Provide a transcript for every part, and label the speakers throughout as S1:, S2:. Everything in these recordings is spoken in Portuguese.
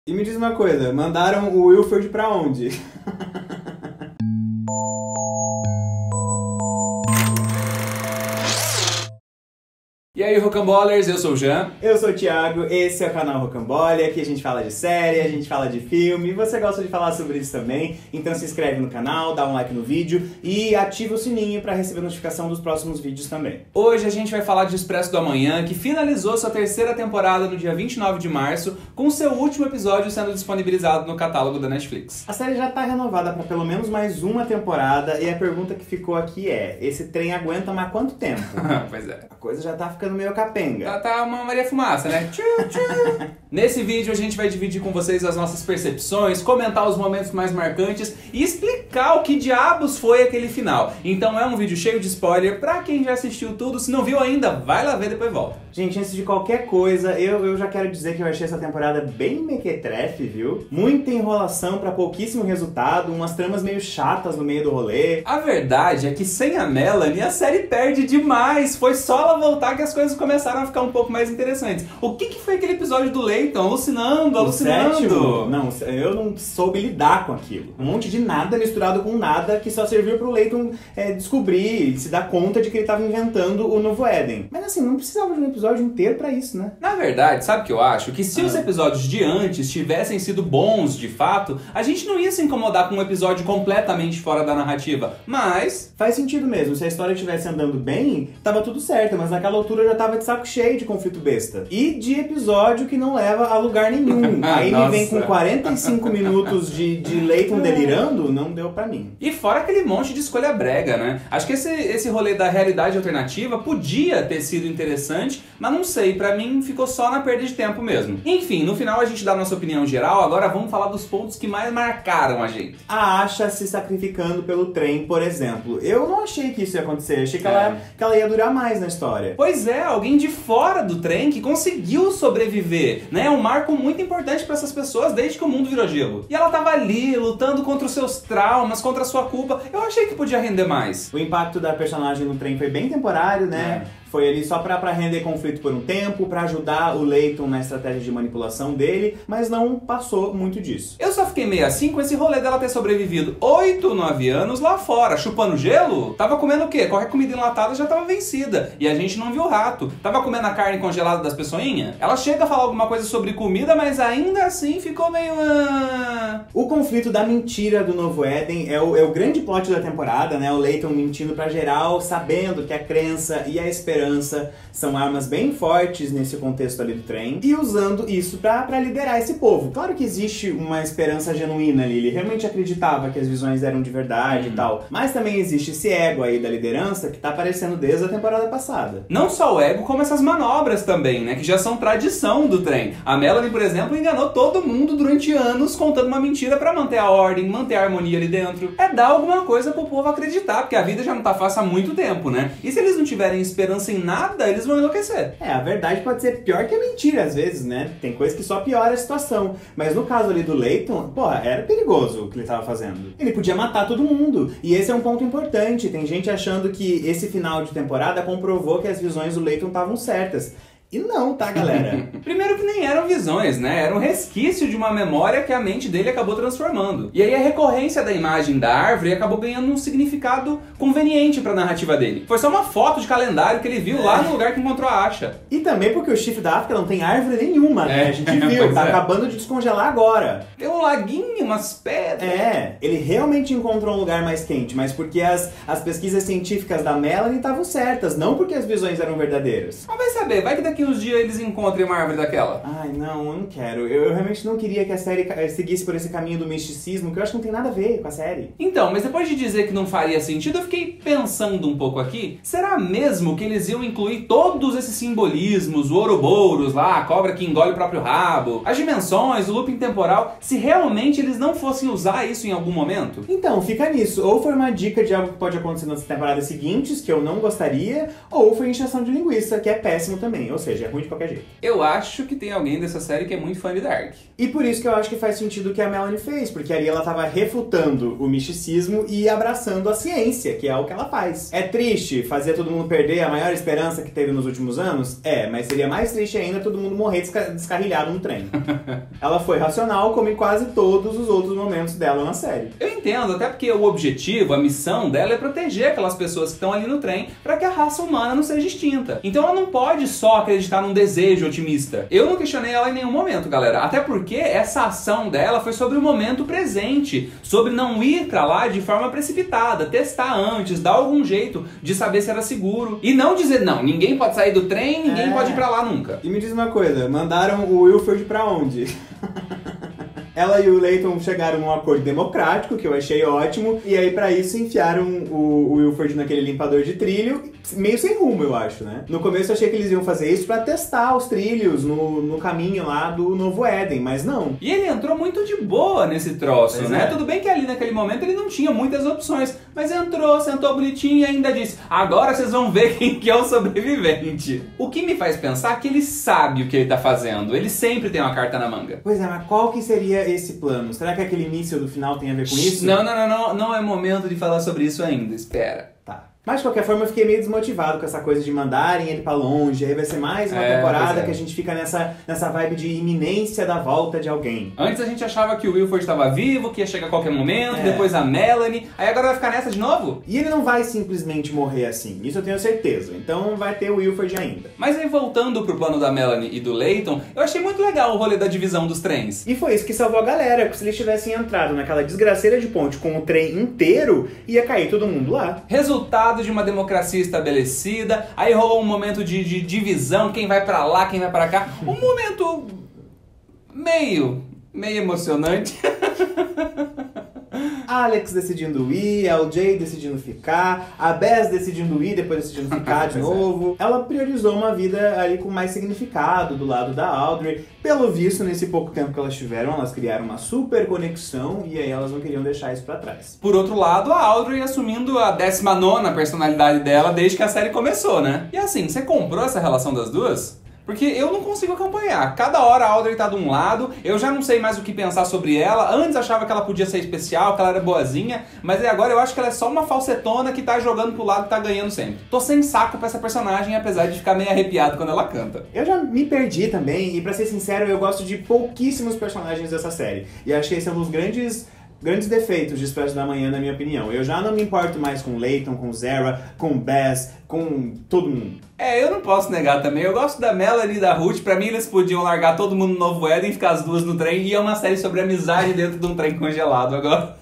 S1: E me diz uma coisa, mandaram o Wilford pra onde?
S2: E aí, Rocamboliers, eu sou o Jean.
S1: Eu sou o Thiago, esse é o canal Rocambole, aqui a gente fala de série, a gente fala de filme, e você gosta de falar sobre isso também, então se inscreve no canal, dá um like no vídeo e ativa o sininho para receber notificação dos próximos vídeos também.
S2: Hoje a gente vai falar de Expresso do Amanhã, que finalizou sua terceira temporada no dia 29 de março, com seu último episódio sendo disponibilizado no catálogo da Netflix.
S1: A série já tá renovada para pelo menos mais uma temporada, e a pergunta que ficou aqui é, esse trem aguenta mais quanto tempo?
S2: Pois é.
S1: A coisa já tá ficando meio capenga.
S2: Tá uma Maria Fumaça, né? Tchu, tchu. Nesse vídeo a gente vai dividir com vocês as nossas percepções, comentar os momentos mais marcantes e explicar o que diabos foi aquele final. Então é um vídeo cheio de spoiler pra quem já assistiu tudo. Se não viu ainda, vai lá ver e depois volta.
S1: Gente, antes de qualquer coisa, eu já quero dizer que eu achei essa temporada bem mequetrefe, viu? Muita enrolação pra pouquíssimo resultado, umas tramas meio chatas no meio do rolê.
S2: A verdade é que sem a Melanie a série perde demais. Foi só ela voltar que as coisas começaram a ficar um pouco mais interessantes. O que foi aquele episódio do Leighton? Alucinando.
S1: Sétimo? Não, eu não soube lidar com aquilo. Um monte de nada misturado com nada que só serviu pro Leighton descobrir, se dar conta de que ele tava inventando o novo Éden. Mas assim, não precisava de um episódio inteiro pra isso, né?
S2: Na verdade, sabe o que eu acho? Que se os episódios de antes tivessem sido bons de fato, a gente não ia se incomodar com um episódio completamente fora da narrativa. Mas
S1: faz sentido mesmo. Se a história estivesse andando bem, tava tudo certo. Mas naquela altura eu já tava de saco cheio de conflito besta. E de episódio que não leva a lugar nenhum. Aí ele vem com 45 minutos de Leighton delirando, não deu pra mim.
S2: E fora aquele monte de escolha brega, né? Acho que esse rolê da realidade alternativa podia ter sido interessante, mas não sei, pra mim ficou só na perda de tempo mesmo. Enfim, no final a gente dá a nossa opinião geral, agora vamos falar dos pontos que mais marcaram a gente.
S1: A Asha se sacrificando pelo trem, por exemplo. Eu não achei que isso ia acontecer, achei que ela ia durar mais na história.
S2: Pois é, alguém de fora do trem que conseguiu sobreviver, né? É um marco muito importante pra essas pessoas desde que o mundo virou gelo. E ela tava ali, lutando contra os seus traumas, contra a sua culpa. Eu achei que podia render mais.
S1: O impacto da personagem no trem foi bem temporário, né? Foi ali só pra render conflito por um tempo, pra ajudar o Leighton na estratégia de manipulação dele, mas não passou muito disso.
S2: Eu só fiquei meio assim com esse rolê dela ter sobrevivido 8, 9 anos lá fora, chupando gelo. Tava comendo o quê? Qualquer comida enlatada já tava vencida. E a gente não viu o rato. Tava comendo a carne congelada das pessoinhas. Ela chega a falar alguma coisa sobre comida, mas ainda assim ficou meio...
S1: O conflito da mentira do novo Éden é o grande plot da temporada, né? O Leighton mentindo pra geral, sabendo que a crença e a esperança são armas bem fortes nesse contexto ali do trem, e usando isso pra liderar esse povo. Claro que existe uma esperança genuína ali, ele realmente acreditava que as visões eram de verdade e tal, mas também existe esse ego aí da liderança que tá aparecendo desde a temporada passada.
S2: Não só o ego, como essas manobras também, né, que já são tradição do trem. A Melanie, por exemplo, enganou todo mundo durante anos contando uma mentira pra manter a ordem, manter a harmonia ali dentro. É dar alguma coisa pro povo acreditar, porque a vida já não tá fácil há muito tempo, né? E se eles não tiverem esperança em nada, eles vão enlouquecer.
S1: A verdade pode ser pior que a mentira às vezes, né? Tem coisa que só piora a situação. Mas no caso ali do Leighton, porra, era perigoso o que ele tava fazendo. Ele podia matar todo mundo. E esse é um ponto importante. Tem gente achando que esse final de temporada comprovou que as visões do Leighton estavam certas. E não, tá, galera?
S2: Primeiro que nem eram visões, né? Era um resquício de uma memória que a mente dele acabou transformando. E aí a recorrência da imagem da árvore acabou ganhando um significado conveniente pra narrativa dele. Foi só uma foto de calendário que ele viu lá no lugar que encontrou a Asha.
S1: E também porque o chifre da África não tem árvore nenhuma, né? A gente viu, tá acabando de descongelar agora.
S2: Tem um laguinho, umas pedras.
S1: Ele realmente encontrou um lugar mais quente, mas porque as pesquisas científicas da Melanie estavam certas, não porque as visões eram verdadeiras.
S2: Mas vai saber, vai que daqui uns dias eles encontrem uma árvore daquela.
S1: Ai, não, eu não quero. Eu realmente não queria que a série seguisse por esse caminho do misticismo, que eu acho que não tem nada a ver com a série.
S2: Então, mas depois de dizer que não faria sentido, eu fiquei pensando um pouco aqui. Será mesmo que eles iam incluir todos esses simbolismos, o Ouroboros lá, a cobra que engole o próprio rabo, as dimensões, o looping temporal, se realmente eles não fossem usar isso em algum momento?
S1: Então, fica nisso. Ou foi uma dica de algo que pode acontecer nas temporadas seguintes, que eu não gostaria, ou foi injeção de linguiça, que é péssimo também. Ou seja, seja, é ruim de qualquer jeito.
S2: Eu acho que tem alguém dessa série que é muito fã de Dark.
S1: E por isso que eu acho que faz sentido o que a Melanie fez, porque ali ela tava refutando o misticismo e abraçando a ciência, que é o que ela faz. É triste fazer todo mundo perder a maior esperança que teve nos últimos anos? É, mas seria mais triste ainda todo mundo morrer descarrilhado no trem. Ela foi racional, como em quase todos os outros momentos dela na série.
S2: Eu entendo, até porque o objetivo, a missão dela é proteger aquelas pessoas que estão ali no trem para que a raça humana não seja extinta. Então ela não pode só acreditar num desejo otimista. Eu não questionei ela em nenhum momento, galera. Até porque essa ação dela foi sobre o momento presente, sobre não ir pra lá de forma precipitada, testar antes, dar algum jeito de saber se era seguro. E não dizer, não, ninguém pode sair do trem, ninguém pode ir pra lá nunca.
S1: E me diz uma coisa, mandaram o Wilford pra onde? Ela e o Layton chegaram num acordo democrático, que eu achei ótimo, e aí pra isso enfiaram o Wilford naquele limpador de trilho, meio sem rumo, eu acho, né? No começo eu achei que eles iam fazer isso pra testar os trilhos no caminho lá do Novo Éden, mas não.
S2: E ele entrou muito de boa nesse troço,
S1: Pois
S2: né?
S1: é.
S2: Tudo bem que ali naquele momento ele não tinha muitas opções, mas entrou, sentou bonitinho e ainda disse, agora vocês vão ver quem que é o sobrevivente. O que me faz pensar que ele sabe o que ele tá fazendo, ele sempre tem uma carta na manga.
S1: Pois é, mas qual que seria esse plano? Será que aquele míssil do final tem a ver com isso?
S2: Não é momento de falar sobre isso ainda, espera.
S1: Tá. Mas de qualquer forma eu fiquei meio desmotivado com essa coisa de mandarem ele pra longe, aí vai ser mais uma
S2: Pois
S1: temporada
S2: é.
S1: que a gente fica nessa vibe de iminência da volta de alguém.
S2: Antes a gente achava que o Wilford estava vivo, que ia chegar a qualquer momento,
S1: É.
S2: depois a Melanie, aí agora vai ficar nessa de novo?
S1: E ele não vai simplesmente morrer assim, isso eu tenho certeza. Então vai ter o Wilford ainda.
S2: Mas aí voltando pro plano da Melanie e do Layton, eu achei muito legal o rolê da divisão dos trens.
S1: E foi isso que salvou a galera, porque se eles tivessem entrado naquela desgraceira de ponte com o trem inteiro, ia cair todo mundo lá.
S2: Resultado de uma democracia estabelecida, aí rolou um momento de divisão, quem vai pra lá, quem vai pra cá. Um momento meio emocionante.
S1: Alex decidindo ir, a LJ decidindo ficar, a Bess decidindo ir, depois decidindo ficar de
S2: Pois é.
S1: novo. Ela priorizou uma vida ali com mais significado do lado da Audrey. Pelo visto, nesse pouco tempo que elas tiveram, elas criaram uma super conexão e aí elas não queriam deixar isso pra trás.
S2: Por outro lado, a Audrey assumindo a 19ª personalidade dela desde que a série começou, né? E assim, você comprou essa relação das duas? Porque eu não consigo acompanhar. Cada hora a Audrey tá de um lado, eu já não sei mais o que pensar sobre ela. Antes achava que ela podia ser especial, que ela era boazinha, mas agora eu acho que ela é só uma falsetona que tá jogando pro lado e tá ganhando sempre. Tô sem saco pra essa personagem, apesar de ficar meio arrepiado quando ela canta.
S1: Eu já me perdi também, e pra ser sincero, eu gosto de pouquíssimos personagens dessa série. E acho que esse é um dos grandes defeitos de Expresso da Manhã, na minha opinião. Eu já não me importo mais com Layton, com Zara, com Bess, com todo mundo.
S2: Eu não posso negar também. Eu gosto da Melanie e da Ruth. Pra mim, eles podiam largar todo mundo no Novo Éden, ficar as duas no trem. E é uma série sobre amizade dentro de um trem congelado agora.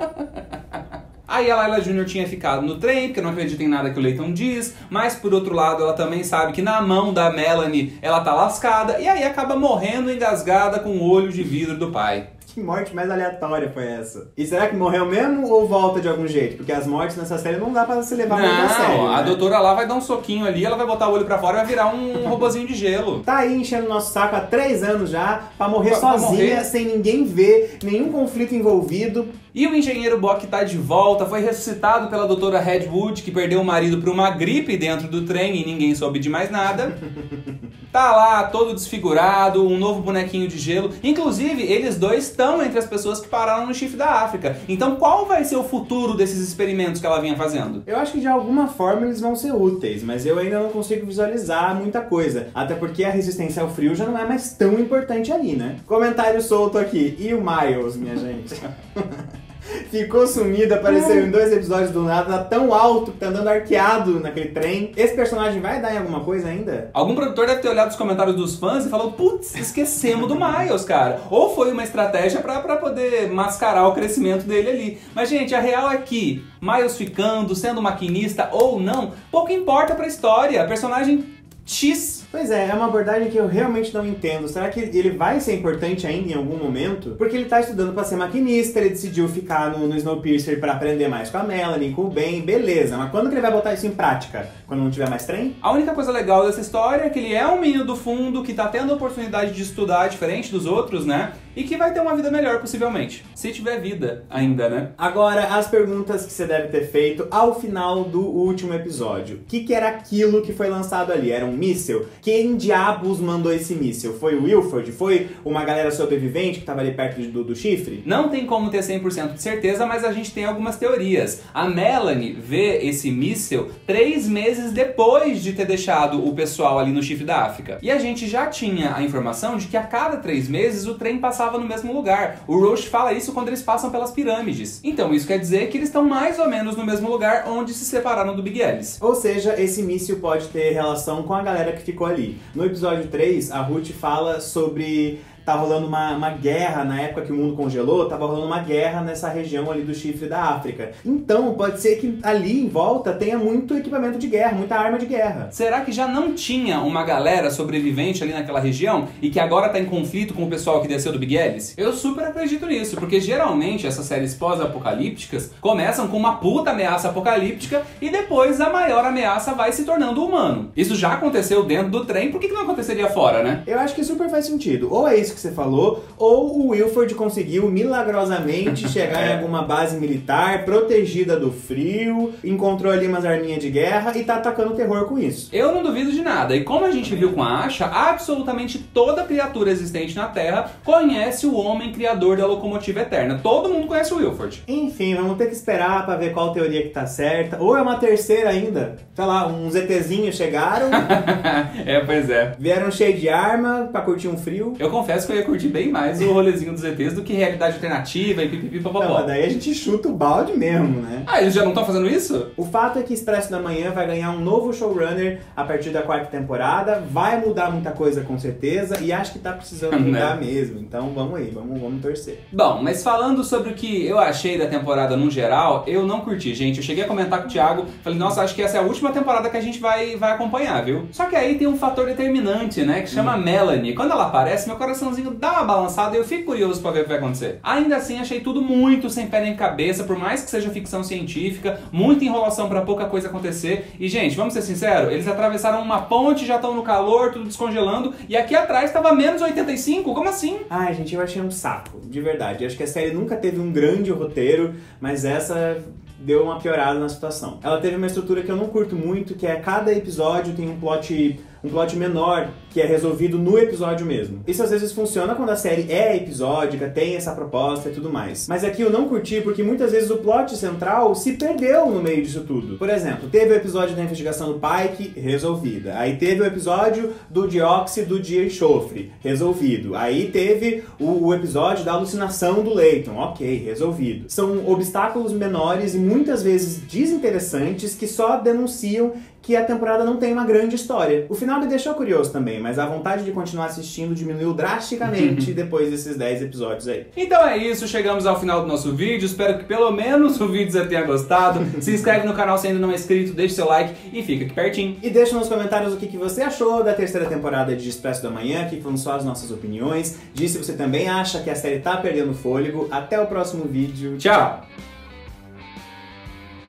S2: Aí a Layla Jr. tinha ficado no trem, porque não acredita em nada que o Layton diz. Mas, por outro lado, ela também sabe que na mão da Melanie ela tá lascada. E aí acaba morrendo engasgada com o olho de vidro do pai.
S1: Que morte mais aleatória foi essa? E será que morreu mesmo ou volta de algum jeito? Porque as mortes nessa série não dá pra se levar muito a sério,
S2: Não, a
S1: né?
S2: doutora lá vai dar um soquinho ali, ela vai botar o olho pra fora e vai virar um robozinho de gelo.
S1: Tá aí enchendo nosso saco há 3 anos já, pra morrer
S2: Pra
S1: sozinha,
S2: morrer.
S1: sem ninguém ver, nenhum conflito envolvido.
S2: E o engenheiro Bock tá de volta, foi ressuscitado pela doutora Redwood, que perdeu o marido por uma gripe dentro do trem e ninguém soube de mais nada. Tá lá, todo desfigurado, um novo bonequinho de gelo. Inclusive, eles dois estão entre as pessoas que pararam no chifre da África. Então qual vai ser o futuro desses experimentos que ela vinha fazendo?
S1: Eu acho que de alguma forma eles vão ser úteis, mas eu ainda não consigo visualizar muita coisa. Até porque a resistência ao frio já não é mais tão importante ali, né? Comentário solto aqui. E o Miles, minha gente? Ficou sumido, apareceu em 2 episódios do nada, tá tão alto que tá andando arqueado naquele trem. Esse personagem vai dar em alguma coisa ainda?
S2: Algum produtor deve ter olhado os comentários dos fãs e falou, putz, esquecemos do Miles, cara. Ou foi uma estratégia pra poder mascarar o crescimento dele ali. Mas, gente, a real é que Miles ficando, sendo maquinista ou não, pouco importa pra história. Personagem X.
S1: Pois é uma abordagem que eu realmente não entendo. Será que ele vai ser importante ainda em algum momento? Porque ele tá estudando pra ser maquinista, ele decidiu ficar no Snowpiercer pra aprender mais com a Melanie, com o Ben, beleza. Mas quando que ele vai botar isso em prática? Quando não tiver mais trem?
S2: A única coisa legal dessa história é que ele é um menino do fundo que tá tendo a oportunidade de estudar diferente dos outros, né? E que vai ter uma vida melhor, possivelmente. Se tiver vida ainda, né?
S1: Agora, as perguntas que você deve ter feito ao final do último episódio. O que era aquilo que foi lançado ali? Era um míssil? Quem diabos mandou esse míssil? Foi o Wilford? Foi uma galera sobrevivente que tava ali perto do chifre?
S2: Não tem como ter 100% de certeza, mas a gente tem algumas teorias. A Melanie vê esse míssil 3 meses depois de ter deixado o pessoal ali no chifre da África. E a gente já tinha a informação de que a cada 3 meses o trem passava no mesmo lugar. O Roche fala isso quando eles passam pelas pirâmides. Então isso quer dizer que eles estão mais ou menos no mesmo lugar onde se separaram do Big Alice.
S1: Ou seja, esse míssil pode ter relação com a galera que ficou ali. No episódio 3, a Ruth fala sobre... Tá rolando uma guerra, na época que o mundo congelou, tava rolando uma guerra nessa região ali do chifre da África. Então, pode ser que ali em volta tenha muito equipamento de guerra, muita arma de guerra.
S2: Será que já não tinha uma galera sobrevivente ali naquela região e que agora tá em conflito com o pessoal que desceu do Big Alice? Eu super acredito nisso, porque geralmente essas séries pós-apocalípticas começam com uma puta ameaça apocalíptica e depois a maior ameaça vai se tornando humano. Isso já aconteceu dentro do trem, por que não aconteceria fora, né?
S1: Eu acho que super faz sentido. Ou é isso que você falou, ou o Wilford conseguiu milagrosamente chegar em alguma base militar, protegida do frio, encontrou ali umas arminhas de guerra e tá atacando o terror com isso.
S2: Eu não duvido de nada, e como a gente viu com a Asha, absolutamente toda criatura existente na Terra conhece o homem criador da locomotiva eterna. Todo mundo conhece o Wilford.
S1: Enfim, vamos ter que esperar pra ver qual teoria que tá certa, ou é uma terceira ainda. Sei lá, uns ETzinhos chegaram.
S2: Pois é.
S1: Vieram cheio de arma pra curtir um frio.
S2: Eu confesso que eu ia curtir bem mais o rolezinho dos ETs do que realidade alternativa e pipipipopopó.
S1: Não, mas daí a gente chuta o balde mesmo, né?
S2: Ah, eles já não estão fazendo isso?
S1: O fato é que Expresso da Manhã vai ganhar um novo showrunner a partir da 4ª temporada, vai mudar muita coisa com certeza, e acho que tá precisando mudar mesmo, então vamos aí, vamos torcer.
S2: Bom, mas falando sobre o que eu achei da temporada no geral, eu não curti, gente. Eu cheguei a comentar com o Thiago, falei, nossa, acho que essa é a última temporada que a gente vai acompanhar, viu? Só que aí tem um fator determinante, né, que chama Melanie. Quando ela aparece, meu coraçãozinho dá uma balançada e eu fico curioso pra ver o que vai acontecer. Ainda assim, achei tudo muito sem pé nem cabeça, por mais que seja ficção científica, muita enrolação pra pouca coisa acontecer. E, gente, vamos ser sinceros, eles atravessaram uma ponte, já estão no calor, tudo descongelando, e aqui atrás tava menos 85, como assim?
S1: Ai, gente, eu achei um saco, de verdade. Eu acho que a série nunca teve um grande roteiro, mas essa deu uma piorada na situação. Ela teve uma estrutura que eu não curto muito, que é cada episódio tem um plot menor que é resolvido no episódio mesmo. Isso às vezes funciona quando a série é episódica, tem essa proposta e tudo mais. Mas aqui eu não curti porque muitas vezes o plot central se perdeu no meio disso tudo. Por exemplo, teve o episódio da investigação do Pike, resolvida. Aí teve o episódio do dióxido de enxofre, resolvido. Aí teve o episódio da alucinação do Layton, ok, resolvido. São obstáculos menores e muitas vezes desinteressantes que só denunciam que a temporada não tem uma grande história. O final me deixou curioso também, mas a vontade de continuar assistindo diminuiu drasticamente depois desses 10 episódios aí.
S2: Então é isso, chegamos ao final do nosso vídeo, espero que pelo menos o vídeo você tenha gostado. Se inscreve no canal se ainda não é inscrito, deixa seu like e fica aqui pertinho.
S1: E deixa nos comentários o que você achou da 3ª temporada de Expresso da Manhã, aqui foram só as nossas opiniões. Diz se você também acha que a série tá perdendo fôlego. Até o próximo vídeo.
S2: Tchau!